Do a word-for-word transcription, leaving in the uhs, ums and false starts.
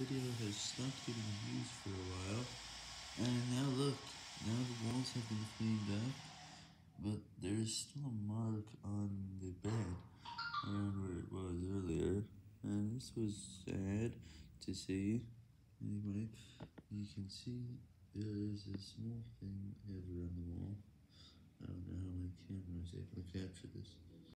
video has stopped getting views for a while, and now look, now the walls have been cleaned up, but there's still a mark on the bed, around where it was earlier, and this was sad to see. Anyway, you can see there is a small thing head around the wall. I don't know how my camera is able to capture this.